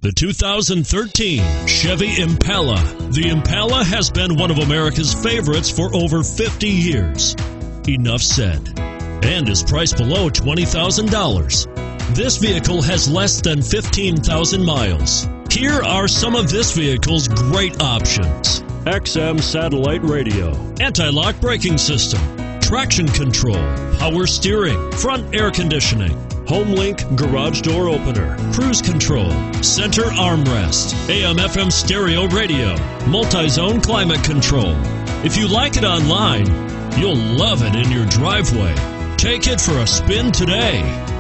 The 2013 Chevy Impala. The Impala has been one of America's favorites for over 50 years. Enough said. And is priced below $20,000. This vehicle has less than 15,000 miles. Here are some of this vehicle's great options: XM satellite radio, anti-lock braking system, traction control, power steering, front air conditioning, HomeLink garage door opener, cruise control, center armrest, AM/FM stereo radio, multi-zone climate control. If you like it online, you'll love it in your driveway. Take it for a spin today.